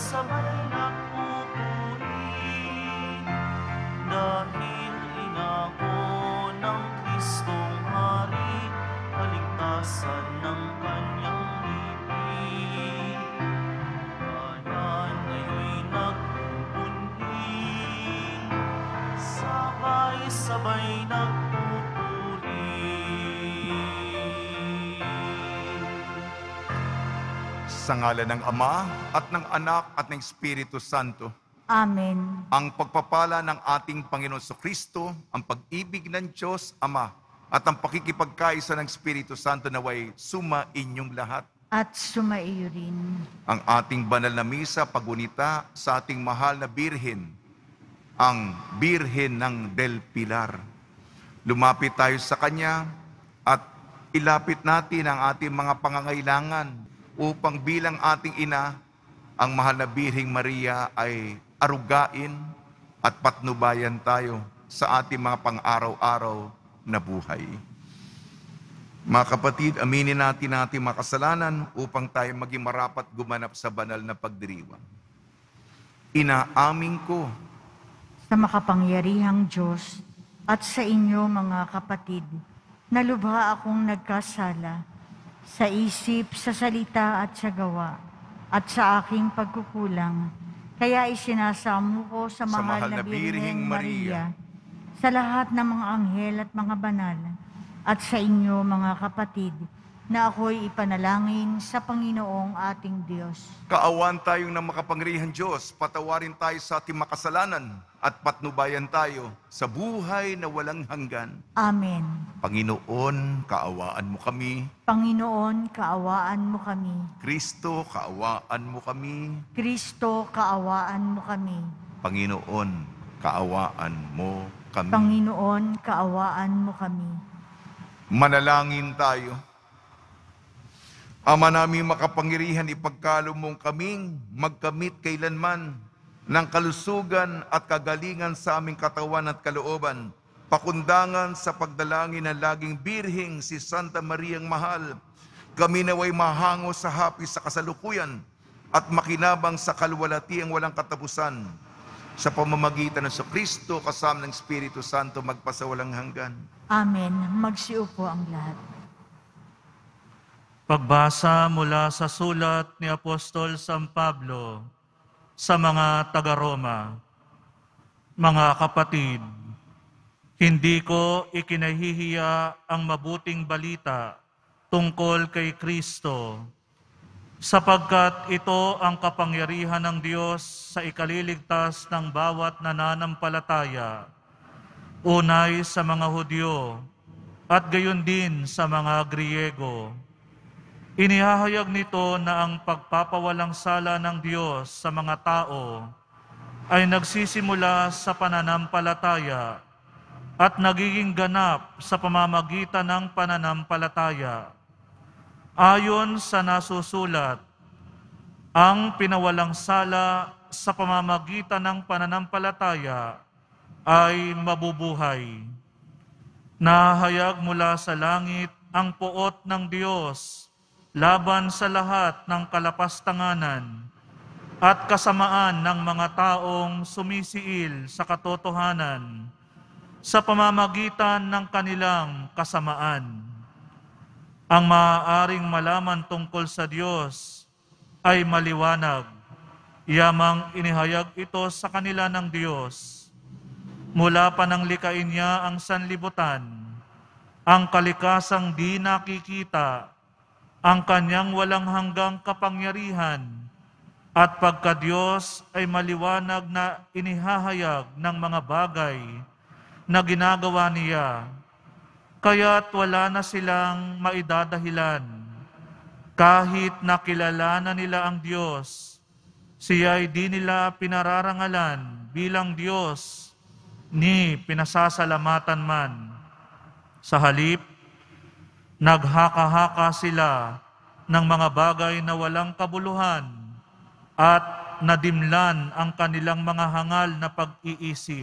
sabay nagpupuri, dahil inako ng Kristong Hari, kaligtasan ng kanyang ibig. Bayan ngayon'y nagpupuri, sabay-sabay nagpupuri. Sa ngalan ng Ama at ng Anak at ng Espiritu Santo. Amen. Ang pagpapala ng ating Panginoon Kristo, ang pag-ibig ng Diyos Ama, at ang pakikipagkaisa ng Espiritu Santo naway suma inyong lahat. At sumaiyo rin. Ang ating banal na misa pagunita sa ating mahal na Birhen, ang Birhen ng Del Pilar. Lumapit tayo sa Kanya at ilapit natin ang ating mga pangangailangan upang bilang ating ina, ang mahal na Birheng Maria ay arugain at patnubayan tayo sa ating mga pang-araw-araw na buhay. Mga kapatid, aminin natin ating mga kasalanan upang tayo maging marapat gumanap sa banal na pagdiriwang. Inaamin ko Sa makapangyarihang Diyos at sa inyo mga kapatid, na lubha akong nagkasala sa isip, sa salita at sa gawa, at sa aking pagkukulang. Kaya isinasamo ko sa mahal na Birheng Maria, sa lahat ng mga anghel at mga banal, at sa inyo mga kapatid, na ako'y ipanalangin sa Panginoong ating Diyos. Kaawan tayong ng makapangyarihang Diyos, patawarin tayo sa ating makasalanan at patnubayan tayo sa buhay na walang hanggan. Amen. Panginoon, kaawaan mo kami. Panginoon, kaawaan mo kami. Kristo, kaawaan mo kami. Kristo, kaawaan mo kami. Panginoon, kaawaan mo kami. Panginoon, kaawaan mo kami. Manalangin tayo. Ama namin makapangyarihan, ipagkaloob mong kaming magkamit kailanman ng kalusugan at kagalingan sa aming katawan at kalooban, pakundangan sa pagdalangin ng laging birheng si Santa Mariang Mahal. Kami naway mahango sa hapis sa kasalukuyan at makinabang sa kalwalatiang walang katapusan. Sa pamamagitan ng Kristo kasama ng Espiritu Santo magpasawalang hanggan. Amen. Magsiupo ang lahat. Pagbasa mula sa sulat ni Apostol San Pablo sa mga taga-Roma. Mga kapatid, hindi ko ikinahihiya ang mabuting balita tungkol kay Kristo, sapagkat ito ang kapangyarihan ng Diyos sa ikaliligtas ng bawat nananampalataya, unay sa mga Hudyo at gayon din sa mga Griego. Inihahayag nito na ang pagpapawalang sala ng Diyos sa mga tao ay nagsisimula sa pananampalataya at nagiging ganap sa pamamagitan ng pananampalataya. Ayon sa nasusulat, ang pinawalang sala sa pamamagitan ng pananampalataya ay mabubuhay. Nahayag mula sa langit ang puot ng Diyos laban sa lahat ng kalapastanganan at kasamaan ng mga taong sumisiil sa katotohanan sa pamamagitan ng kanilang kasamaan. Ang maaaring malaman tungkol sa Diyos ay maliwanag, yamang inihayag ito sa kanila ng Diyos. Mula pa nang likain niya ang sanlibutan, ang kalikasang di nakikita, ang kanyang walang hanggang kapangyarihan at pagka-Diyos ay maliwanag na inihahayag ng mga bagay na ginagawa niya, kaya't wala na silang maidadahilan. Kahit nakilala na nila ang Diyos, siya'y di nila pinararangalan bilang Diyos ni pinasasalamatan man. Sa halip, naghaka-haka sila ng mga bagay na walang kabuluhan at nadimlan ang kanilang mga hangal na pag-iisip.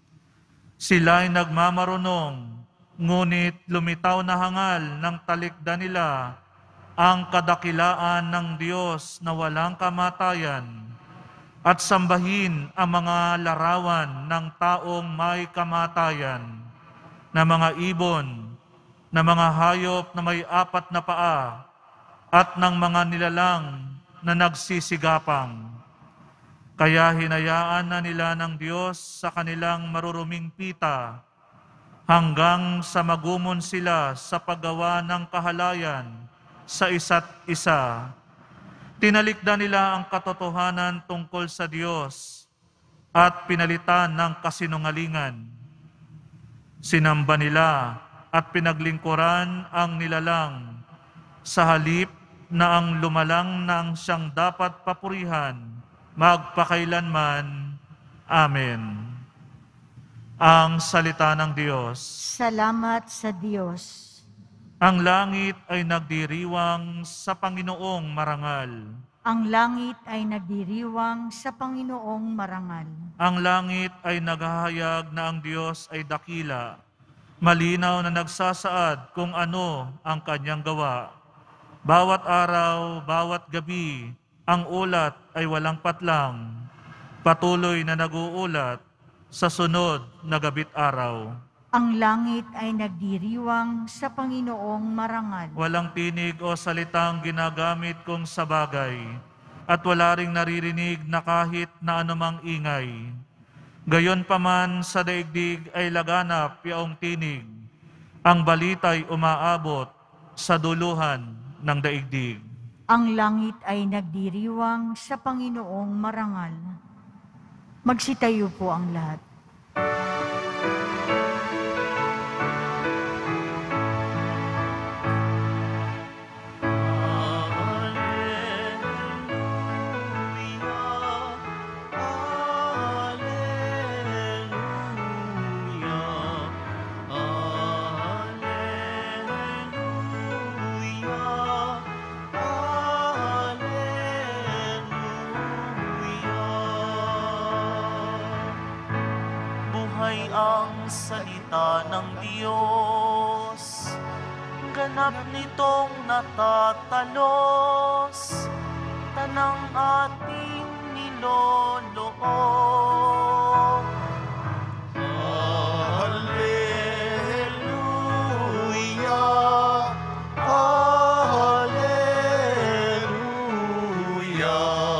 Sila'y nagmamarunong, ngunit lumitaw na hangal ng talikda nila ang kadakilaan ng Diyos na walang kamatayan at sambahin ang mga larawan ng taong may kamatayan, na mga ibon, na mga hayop na may 4 na paa, at ng mga nilalang na nagsisigapang. Kaya hinayaan na nila ng Diyos sa kanilang maruruming pita, hanggang sa magumon sila sa paggawa ng kahalayan sa isa't isa. Tinalikdan nila ang katotohanan tungkol sa Diyos at pinalitan ng kasinungalingan. Sinamba nila at pinaglingkuran ang nilalang sa halip na ang lumalang ng siyang dapat papurihan magpakailanman. Amen. Ang salita ng Diyos. Salamat sa Diyos. Ang langit ay nagdiriwang sa Panginoong marangal. Ang langit ay nagdiriwang sa Panginoong marangal. Ang langit ay naghahayag na ang Diyos ay dakila. Malinaw na nagsasaad kung ano ang kanyang gawa. Bawat araw, bawat gabi, ang ulat ay walang patlang. Patuloy na nag-uulat sa sunod na gabi't araw. Ang langit ay nagdiriwang sa Panginoong marangal. Walang tinig o salitang ginagamit kong sabagay, at wala ring naririnig na kahit na anumang ingay. Gayon paman sa daigdig ay laganap yaong tinig. Ang balita'y umaabot sa duluhan ng daigdig. Ang langit ay nagdiriwang sa Panginoong marangal. Magsitayo po ang lahat. Buhay ang salita ng Diyos, ganap nitong natatalos, tanang ating niloloob. Alleluia, Alleluia,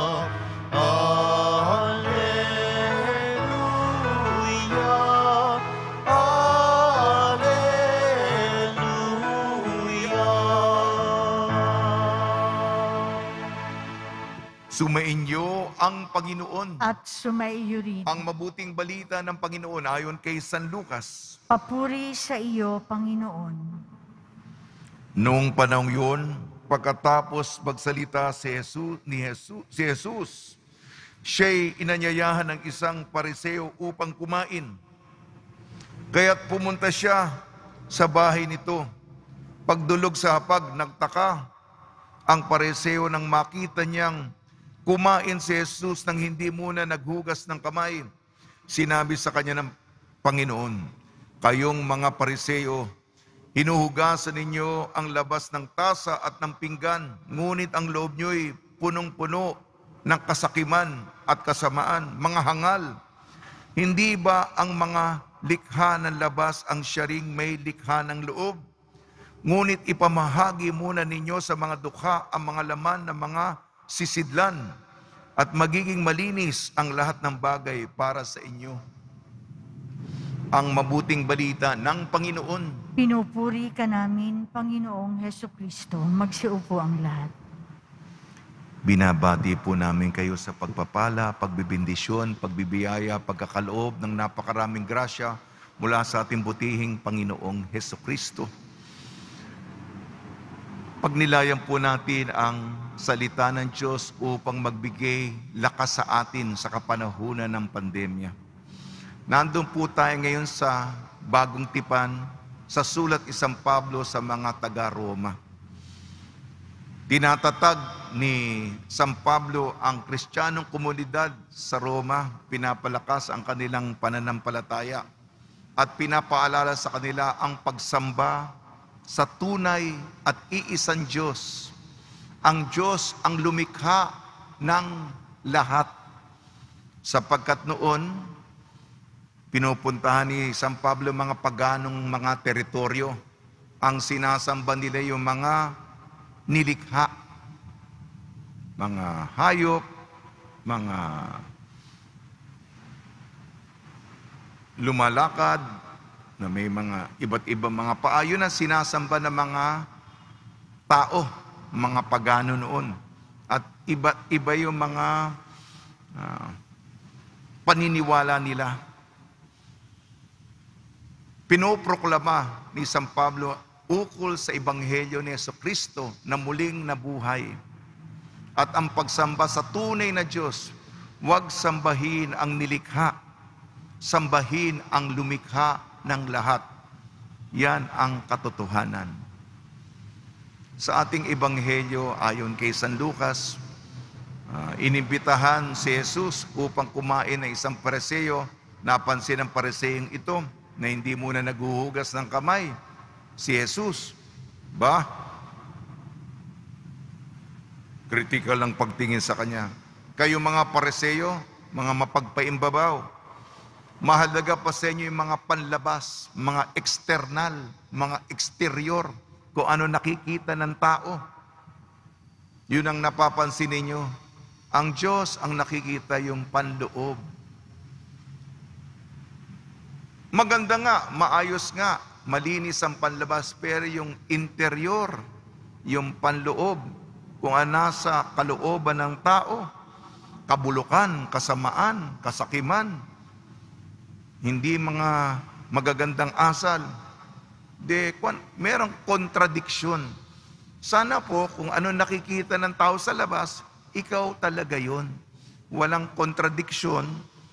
Sumainyo ang Panginoon. At sumaiyo rin. Ang mabuting balita ng Panginoon ayon kay San Lucas. Papuri sa iyo, Panginoon. Noong panahong yun, pagkatapos magsalita si Jesus, siya'y inanyayahan ng isang pariseo upang kumain. Kaya't pumunta siya sa bahay nito. Pagdulog sa hapag, nagtaka ang pariseo nang makita niyang kumain si Jesus nang hindi muna naghugas ng kamay. Sinabi sa kanya ng Panginoon, "Kayong mga pariseo, hinuhugasan ninyo ang labas ng tasa at ng pinggan, ngunit ang loob nyo'y punong-puno ng kasakiman at kasamaan, mga hangal. Hindi ba ang mga likha ng labas ang syaring may likha ng loob? Ngunit ipamahagi muna ninyo sa mga dukha ang mga laman ng mga sisidlan, at magiging malinis ang lahat ng bagay para sa inyo." Ang mabuting balita ng Panginoon. Pinupuri ka namin, Panginoong Hesukristo. Magsiupo ang lahat. Binabati po namin kayo sa pagpapala, pagbibindisyon, pagbibiyaya, pagkakaloob ng napakaraming grasya mula sa ating butihing Panginoong Hesukristo. Pagnilayan po natin ang salita ng Diyos upang magbigay lakas sa atin sa kapanahunan ng pandemya. Nandun po tayo ngayon sa Bagong Tipan, sa sulat ni San Pablo sa mga taga-Roma. Tinatatag ni San Pablo ang Kristiyanong komunidad sa Roma, pinapalakas ang kanilang pananampalataya at pinapaalala sa kanila ang pagsamba sa tunay at iisang Diyos. Ang Diyos ang lumikha ng lahat. Sapagkat noon, pinupuntahan ni San Pablo mga paganong mga teritoryo. Ang sinasamba nila yung mga nilikha, mga hayop, mga lumalakad, na may mga iba't ibang mga paa. Yun ang sinasamba ng mga tao, mga pagano noon. At iba't iba yung mga paniniwala nila. Pinoproklama ni San Pablo ukol sa Ebanghelyo ni Jesucristo na muling nabuhay. At ang pagsamba sa tunay na Diyos, huwag sambahin ang nilikha, sambahin ang lumikha ng lahat. Yan ang katotohanan. Sa ating Ebanghelyo, ayon kay San Lucas, inimbitahan si Jesus upang kumain ng isang Pariseo. Napansin ng Pariseyong ito na hindi muna naghuhugas ng kamay si Jesus. Critical ang pagtingin sa kanya. Kayo mga Pariseo, mga mapagpaimbabaw, mahalaga pa sa inyo yung mga panlabas, mga external, mga exterior, kung ano nakikita ng tao. Yun ang napapansin ninyo. Ang Diyos ang nakikita yung panloob. Maganda nga, maayos nga, malinis ang panlabas, pero yung interior, yung panloob, kung ano nasa kalooban ng tao, kabulukan, kasamaan, kasakiman, hindi mga magagandang asal, merong kontradiksyon. Sana po, kung ano nakikita ng tao sa labas, ikaw talaga yon. Walang kontradiksyon,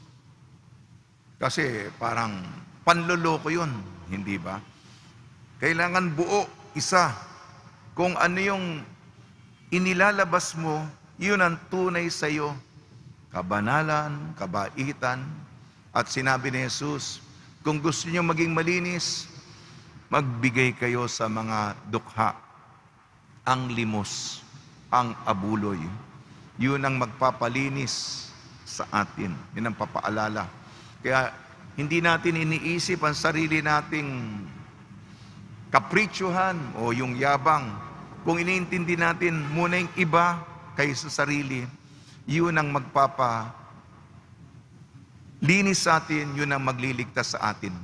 kasi parang panloloko yun, hindi ba? Kailangan buo, isa. Kung ano yung inilalabas mo, yun ang tunay sa iyo. Kabanalan, kabaitan. At sinabi ni Jesus, kung gusto niyo maging malinis, magbigay kayo sa mga dukha. Ang limos, ang abuloy. Yun ang magpapalinis sa atin. Yun ang papaalala. Kaya hindi natin iniisip ang sarili nating kapritsyohan o yung yabang. Kung iniintindi natin muna yung iba kaysa sarili, yun ang magpapalinis sa atin, yun ang magliligtas sa atin.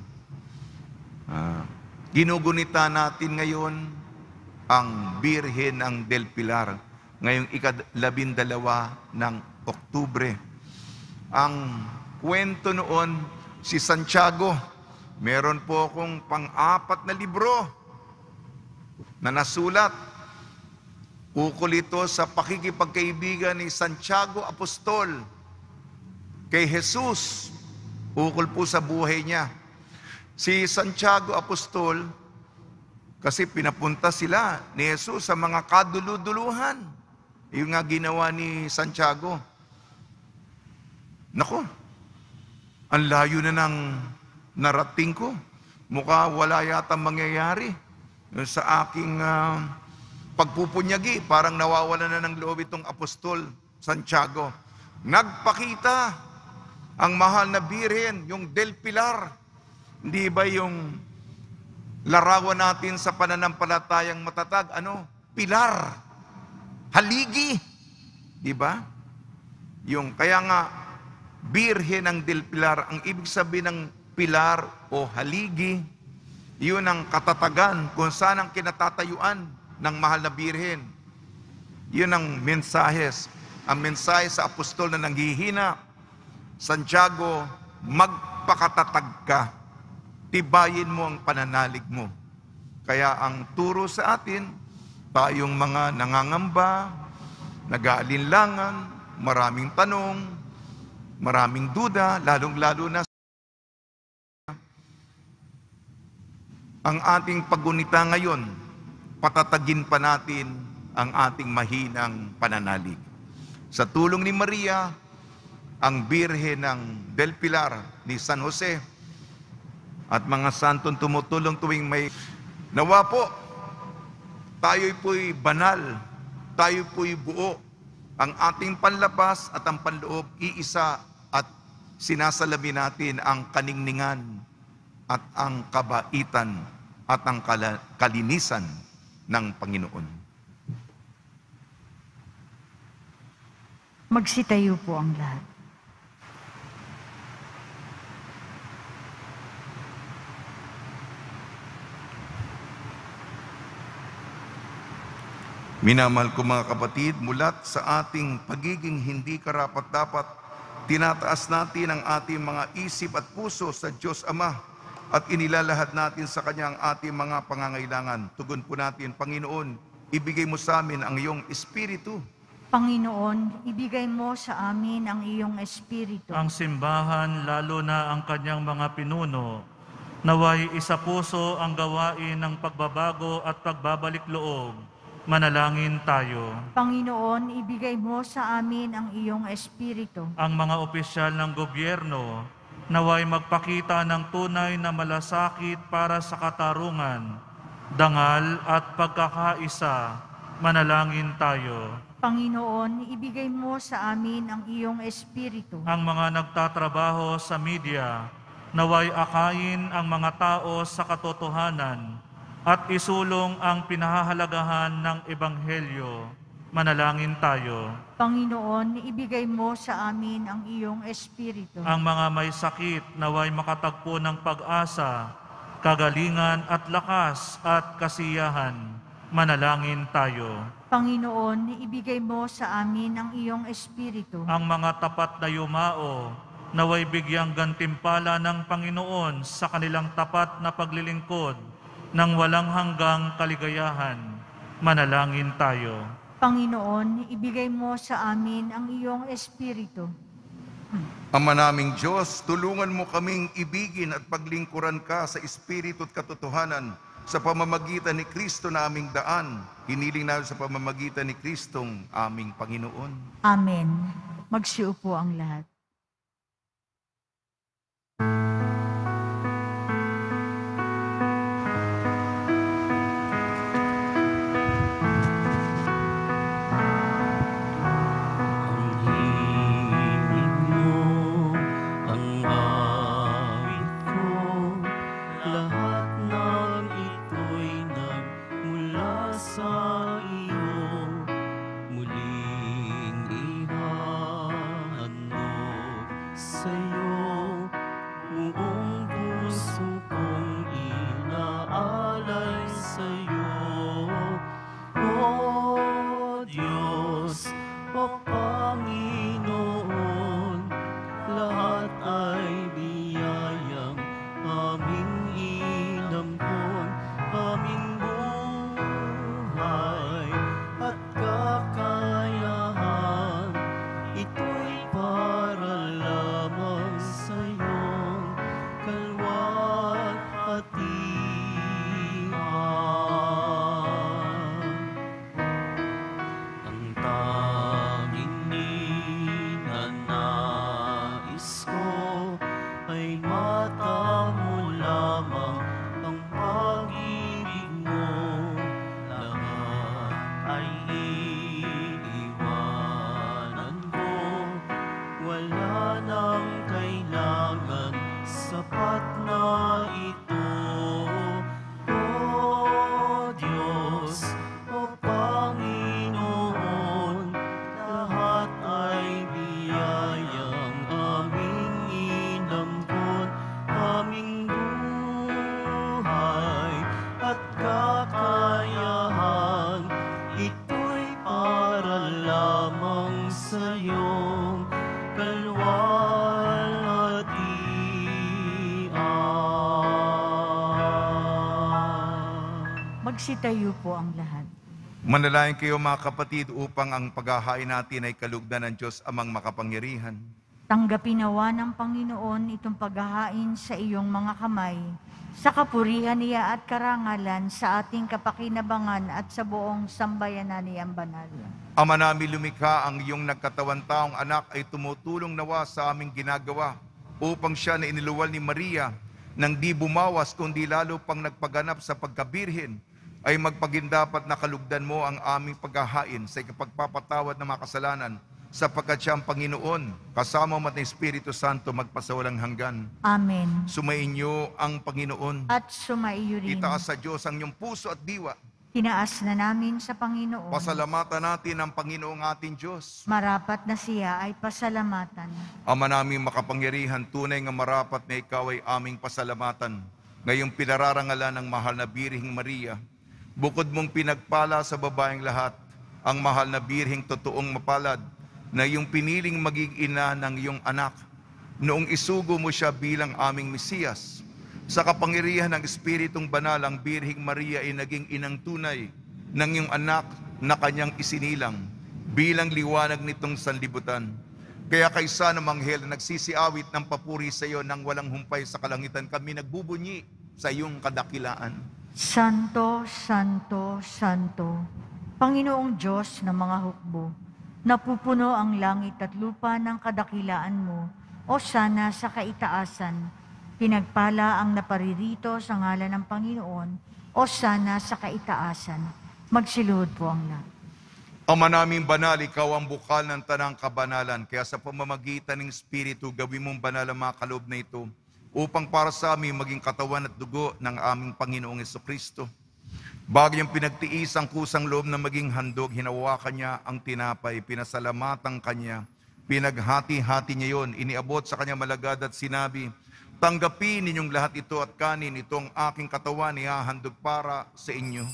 Ginugunita natin ngayon ang Birhen ng Del Pilar, ngayong ika-12 ng Oktubre. Ang kwento noon, si Santiago, meron po akong pang-4 na libro na nasulat. Ukol ito sa pakikipagkaibigan ni Santiago Apostol kay Jesus. Ukol po sa buhay niya. Si Santiago Apostol, kasi pinapunta sila ni Jesus sa mga kaduluduluhan. Yung nga ginawa ni Santiago. Nako, ang layo na ng narating ko. Mukha wala yata mangyayari sa aking pagpupunyagi. Parang nawawala na ng loob itong Apostol Santiago. Nagpakita ang mahal na Birhen, yung Del Pilar. Hindi ba yung larawan natin sa pananampalatayang matatag? Pilar. Haligi. Di ba? Kaya nga, Birhen ng Del Pilar, ang ibig sabihin ng pilar o haligi, yun ang katatagan kung saan ang kinatatayuan ng mahal na Birhen. Yun ang mensahes. Ang mensahe sa apostol na nanghihina, Santiago, magpakatatag ka. Tibayin mo ang pananalig mo. Kaya ang turo sa atin, tayong mga nangangamba, nag-aalinlangan, maraming tanong, maraming duda, lalong-lalo na ang ating paggunita ngayon, patatagin pa natin ang ating mahinang pananalig. Sa tulong ni Maria, ang Birhen ng Del Pilar ni San Jose at mga santong tumutulong tuwing may nawa po, tayo po'y banal, tayo po'y buo, ang ating panlabas at ang panloob iisa at sinasalamin natin ang kaningningan at ang kabaitan at ang kalinisan ng Panginoon. Magsitayo po ang lahat. Minamahal ko mga kapatid, mulat sa ating pagiging hindi karapat-dapat, tinataas natin ang ating mga isip at puso sa Diyos Ama at inilalahad natin sa Kanya ang ating mga pangangailangan. Tugon po natin, Panginoon, ibigay mo sa amin ang iyong Espiritu. Panginoon, ibigay mo sa amin ang iyong Espiritu. Ang simbahan, lalo na ang kanyang mga pinuno, naway isa puso ang gawain ng pagbabago at pagbabalik loob. Manalangin tayo. Panginoon, ibigay mo sa amin ang iyong Espiritu. Ang mga opisyal ng gobyerno, naway magpakita ng tunay na malasakit para sa katarungan, dangal at pagkakaisa. Manalangin tayo. Panginoon, ibigay mo sa amin ang iyong Espiritu. Ang mga nagtatrabaho sa media, naway akayin ang mga tao sa katotohanan at isulong ang pinahahalagahan ng Ebanghelyo. Manalangin tayo. Panginoon, ibigay mo sa amin ang iyong Espiritu. Ang mga may sakit naway makatagpo ng pag-asa, kagalingan at lakas at kasiyahan. Manalangin tayo. Panginoon, ibigay mo sa amin ang iyong Espiritu. Ang mga tapat na yumao, naway bigyang gantimpala ng Panginoon sa kanilang tapat na paglilingkod ng walang hanggang kaligayahan. Manalangin tayo. Panginoon, ibigay mo sa amin ang iyong Espiritu. Ama naming Diyos, tulungan mo kaming ibigin at paglingkuran ka sa Espiritu at katotohanan sa pamamagitan ni Kristo na aming daan. Hiniling namin sa pamamagitan ni Kristong aming Panginoon. Amen. Magsiupo ang lahat. Magsitayo po ang lahat. Manalangin kayo mga kapatid upang ang paghahain natin ay kalugdan ng Diyos amang makapangyarihan. Tanggapin nawa ng Panginoon itong paghahain sa iyong mga kamay, sa kapurihan niya at karangalan sa ating kapakinabangan at sa buong sambayanan niyang banal. Ama namin lumikha, ang iyong nagkatawan taong anak ay tumutulong nawa sa aming ginagawa upang siya na iniluwal ni Maria nang di bumawas kundi lalo pang nagpaganap sa pagkabirhen ay magpagindapat na kalugdan mo ang aming paghahain sa ikapagpapatawad ng mga kasalanan sapagkat siya ang Panginoon, kasama mo at ng Espiritu Santo magpasawalang hanggan. Amen. Sumainyo ang Panginoon. At sumaiyo rin. Itaas sa Diyos ang iyong puso at diwa. Tinaas na namin sa Panginoon. Pasalamatan natin ang Panginoong ating Diyos. Marapat na siya ay pasalamatan. Ama naming makapangyarihan, tunay nga marapat na ikaw ay aming pasalamatan. Ngayong pinararangalan ng mahal na Birheng Maria, bukod mong pinagpala sa babaeng lahat, ang mahal na Birheng totoong mapalad, na iyong piniling maging ina ng iyong anak, noong isugo mo siya bilang aming Mesiyas. Sa kapangyarihan ng Espiritong Banal, ang Birheng Maria ay naging inang tunay ng iyong anak na kanyang isinilang, bilang liwanag nitong sanlibutan. Kaya kaysa ng manghel na nagsisiawit ng papuri sa iyo nang walang humpay sa kalangitan, kami nagbubunyi sa iyong kadakilaan. Santo, Santo, Santo, Panginoong Diyos ng mga hukbo, napupuno ang langit at lupa ng kadakilaan mo, o sana sa kaitaasan. Pinagpala ang naparirito sa ngalan ng Panginoon, o sana sa kaitaasan. Magsiluhod po ang lahat. Ama naming banal, ikaw ang bukal ng tanang kabanalan, kaya sa pamamagitan ng Espiritu, gawin mong banal ang mga kaloob na ito, upang para sa amin maging katawan at dugo ng aming Panginoong Jesucristo. Bago niyang pinagtiis ang kusang loob na maging handog, hinawakan niya ang tinapay, pinasalamatan kanya, pinaghati-hati niya yon, iniabot sa kanya malagad at sinabi, tanggapin ninyong lahat ito at kanin, ito ang aking katawan, ihahandog para sa inyo.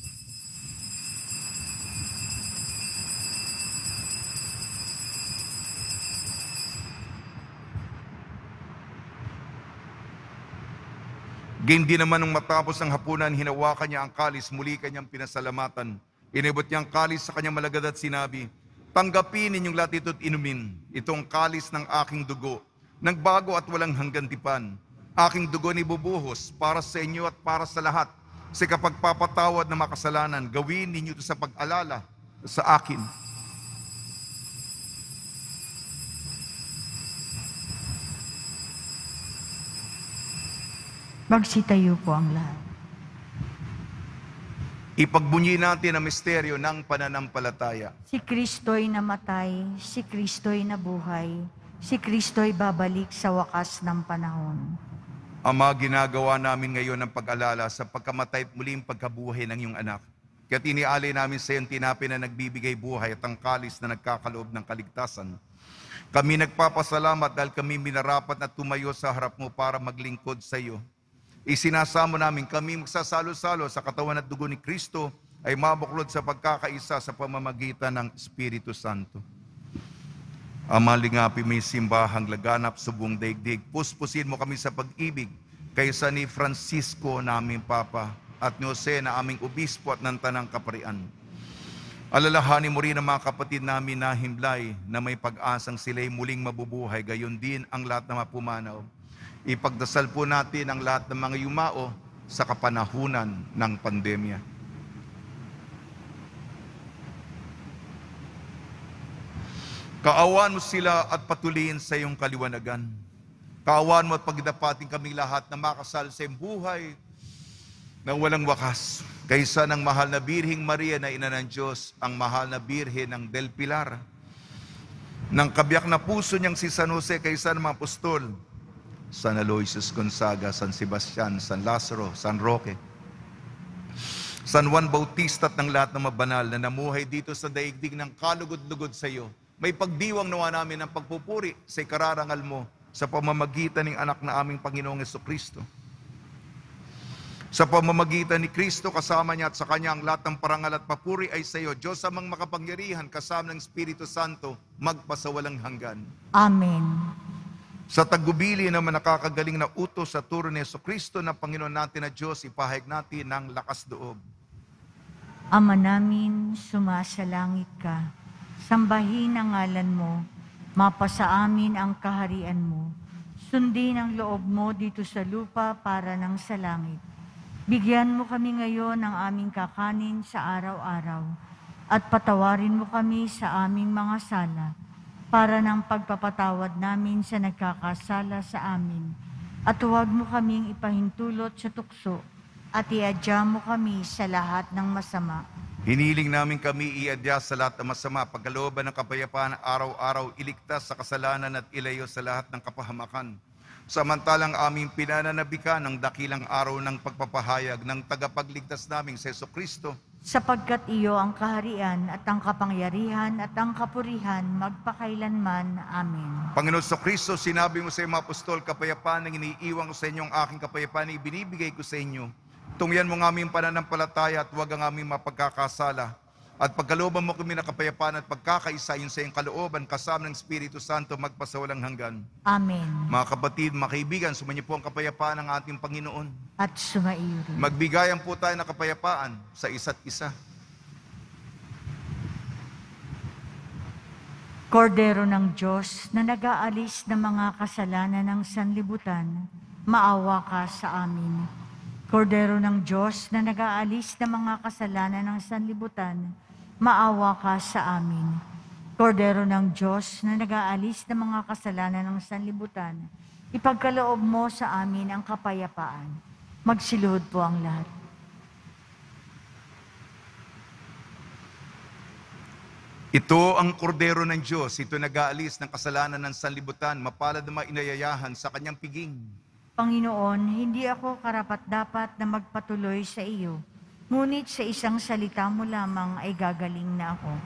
Gindi naman nung matapos ang hapunan, hinawakan niya ang kalis, muli kanyang pinasalamatan. Inibot niya ang kalis sa kanyang malagad at sinabi, tanggapin ninyong lahat ito at inumin. Itong kalis ng aking dugo, nagbago at walang hanggantipan. Aking dugo ni bubuhos para sa inyo at para sa lahat. Sa kapagpapatawad ng makasalanan, gawin ninyo ito sa pag-alala sa akin. Magsitayo po ang lahat. Ipagbunyi natin ang misteryo ng pananampalataya. Si Kristo'y namatay, si Kristo'y nabuhay, si Kristo'y babalik sa wakas ng panahon. Ama, ginagawa namin ngayon ang pag-alala sa pagkamatay at muling pagkabuhay ng iyong anak. Kaya tinialay namin sa iyong tinapay na nagbibigay buhay at ang kalis na nagkakaloob ng kaligtasan. Kami nagpapasalamat dahil kami minarapat na tumayo sa harap mo para maglingkod sa iyo. Isinasamo namin kami magsasalo-salo sa katawan at dugo ni Kristo ay mabuklod sa pagkakaisa sa pamamagitan ng Espiritu Santo. Ama, lingapin mo yung simbahang laganap sa buong daigdig. Puspusin mo kami sa pag-ibig kaysa ni Francisco naming Papa at ni Jose na aming obispo at ng Tanang Kaparian. Alalahanin mo rin ang mga kapatid namin na himlay na may pag-asang sila'y muling mabubuhay, gayon din ang lahat na mapumanaw. Ipagdasal po natin ang lahat ng mga yumao sa kapanahunan ng pandemya. Kaawaan mo sila at patuloyin sa iyong kaliwanagan. Kaawaan mo at pagdapating kaming lahat na makasal sa iyong buhay na walang wakas. Kaysa ng mahal na Birheng Maria na ina ng Diyos, ang mahal na Birhen ng Del Pilar, ng kabiyak na puso niyang si San Jose, kaysa ng mga apostol, San Aloysius Gonzaga, San Sebastian, San Lazaro, San Roque, San Juan Bautista at ng lahat ng mabanal na namuhay dito sa daigdig ng kalugod-lugod sa iyo. May pagdiwang nawa namin ng pagpupuri sa ikararangal mo sa pamamagitan ng anak na aming Panginoong Jesucristo. Sa pamamagitan ni Kristo, kasama niya at sa Kanya ang lahat ng parangal at papuri ay sa iyo, Diyos amang makapangyarihan, kasama ng Espiritu Santo, magpasawalang hanggan. Amen. Sa tagubili naman nakakagaling na utos sa turo ni Jesucristo na Panginoon natin na Diyos, ipahayag natin ng lakas loob. Ama namin, sumasalangit ka. Sambahin ang ngalan mo. Mapasa amin ang kaharian mo. Sundin ang loob mo dito sa lupa para ng sa langit. Bigyan mo kami ngayon ng aming kakanin sa araw-araw. At patawarin mo kami sa aming mga sala para ng pagpapatawad namin sa nagkakasala sa amin. At huwag mo kaming ipahintulot sa tukso, at iadya mo kami sa lahat ng masama. Hiniling namin kami iadya sa lahat ng masama, pagkalooban ng kapayapaan, araw-araw iligtas sa kasalanan at ilayo sa lahat ng kapahamakan. Samantalang aming pinananabikan ng dakilang araw ng pagpapahayag ng tagapagligtas naming si Jesucristo. Sapagkat iyo ang kaharian at ang kapangyarihan at ang kapurihan magpakailanman. Amen. Panginoon Jesucristo, sinabi mo sa iyong mga apostol, kapayapaan ang iniiwan ko sa inyo, ang aking kapayapaan ay ibinibigay ko sa inyo. Tungyan mo ng aming pananampalataya at huwag ang aming mapagkakasala. At pagkalooban mo kami ng kapayapaan at pagkakaisa yun sa iyong kalooban kasama ng Espiritu Santo magpasawalang hanggan. Amen. Mga kapatid, mga kaibigan, sumainyo po ang kapayapaan ng ating Panginoon. At sumaiyo rin. Magbigayan po tayo ng kapayapaan sa isa't isa. Kordero ng Diyos na nag-aalis ng mga kasalanan ng sanlibutan, maawa ka sa amin. Kordero ng Diyos na nag-aalis ng mga kasalanan ng sanlibutan, maawa ka sa amin. Kordero ng Diyos na nag-aalis ng mga kasalanan ng sanlibutan, ipagkaloob mo sa amin ang kapayapaan. Magsiluhod po ang lahat. Ito ang kordero ng Diyos, ito nag-aalis ng kasalanan ng sanlibutan, mapalad na inayayahan sa kanyang piging. Panginoon, hindi ako karapat-dapat na magpatuloy sa iyo, ngunit sa isang salita mo lamang ay gagaling na ako.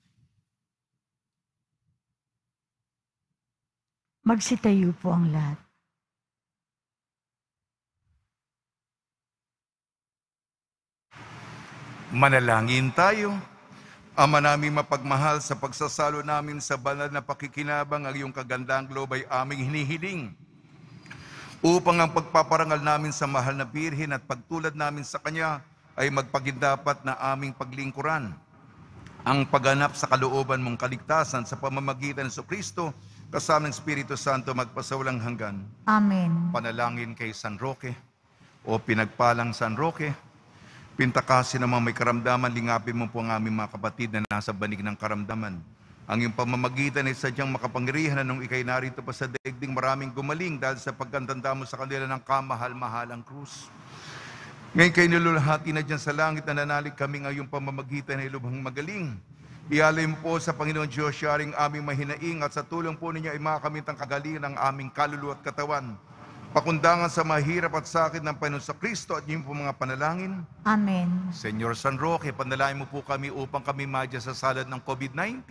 Magsitayo po ang lahat. Manalangin tayo. Ama naming mapagmahal, sa pagsasalo namin sa banal na pakikinabang, ang iyong kagandang loob ay aming hinihiling upang ang pagpaparangal namin sa mahal na Birhen at pagtulad namin sa Kanya ay magpagindapat na aming paglingkuran ang pagganap sa kalooban mong kaligtasan sa pamamagitan ng Kristo kasama ng Espiritu Santo magpasawalang hanggan. Amen. Panalangin kay San Roque o pinagpalang San Roque. Pintakasin naman may karamdaman, lingapin mo po ang aming mga kapatid na nasa banig ng karamdaman. Ang iyong pamamagitan ay sadyang makapangyarihan na nung ikay narito pa sa daigdig, maraming gumaling dahil sa pagkantanda mo sa kanila ng kamahal-mahalang krus. Ngayon kayo nilulahati na dyan sa langit, na nanalig kami ng iyong pamamagitan ay lubhang magaling. Ialay mo po sa Panginoon Diyos, sharing aming mahinaing at sa tulong po ninyo ay makakamit ang kagalingan ng aming kaluluwa at katawan. Pakundangan sa mahirap at sakit ng Panginoon sa Kristo at iyong po mga panalangin. Amen. Senyor San Roque, panalangin mo po kami upang kami madya sa salad ng COVID-19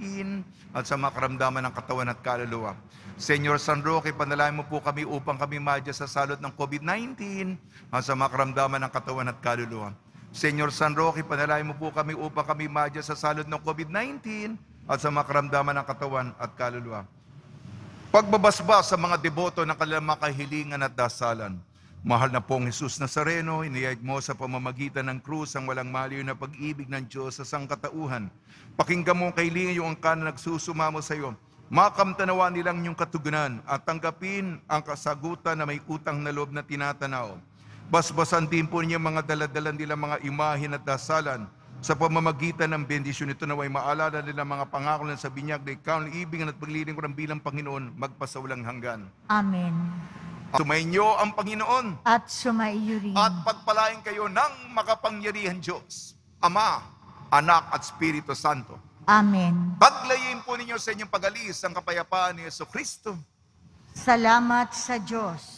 at sa mga karamdaman ng katawan at kaluluwa. Senyor San Roque, panalangin mo po kami upang kami madya sa salad ng COVID-19 at sa mga karamdaman ng katawan at kaluluwa. Senyor San Roque, panalangin mo po kami upang kami madya sa salad ng COVID-19 at sa mga karamdaman ng katawan at kaluluwa. Pagbabasbas sa mga deboto ng kanilang mga kahilingan at dasalan. Mahal na pong Jesus Nazareno, iniyag mo sa pamamagitan ng krus ang walang maliw na pag-ibig ng Diyos sa sangkatauhan. Pakinggan mo kahilingan yung angkan na nagsusumamo sa iyo. Makamtanawa nilang yung katugunan at tanggapin ang kasagutan na may utang na loob na tinatanaw. Basbasan din po niya mga daladalan nila mga imahin at dasalan. Sa pamamagitan ng bendisyon nito naway maalala nila mga pangako na sa binyag na ikaw ang ibig at paglilingkuran bilang Panginoon magpasawalang hanggan. Amen. Sumainyo ang Panginoon At sumaiyo rin. at pagpalain kayo ng makapangyarihan Diyos, Ama, Anak at Espiritu Santo. Amen. Paglayin po ninyo sa inyong pag-alis ang kapayapaan ni Jesucristo. Salamat sa Diyos.